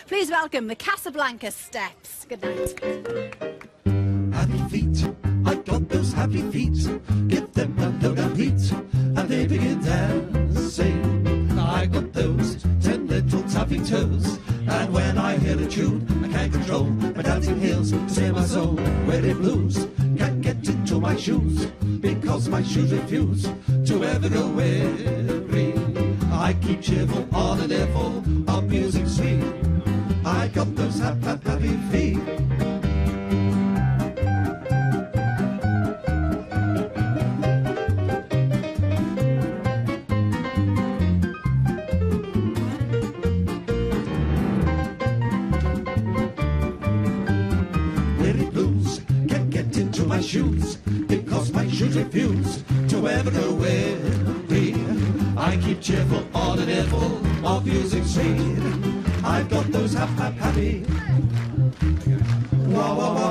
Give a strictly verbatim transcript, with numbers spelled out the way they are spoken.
Please welcome the Casablanca Steps. Good night. Happy feet, I got those happy feet. Give them a load of heat, and they begin dancing. I got those ten little tapping toes, and when I hear a tune, I can't control my dancing heels. Say my soul, where it blues, can't get into my shoes, because my shoes refuse to ever go weary. I keep cheerful on an airful of music sweet. I got those happy, happy, happy feet. Weary blues can't get into my shoes, because my shoes refuse to ever go weary. I keep cheerful on an airful of music sweet. I've got those happy, happy, happy. Wah, wah, wah.